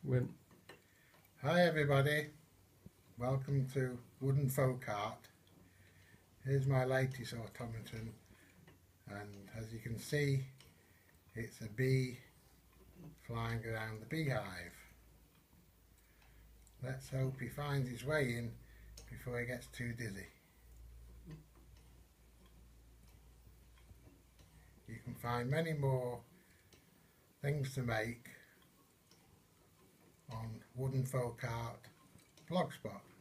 Win. Hi everybody, welcome to Wooden Folk Art. Here's my latest automaton, and as you can see it's a bee flying around the beehive. Let's hope he finds his way in before he gets too dizzy. You can find many more things to make on Wooden Folk Art blogspot.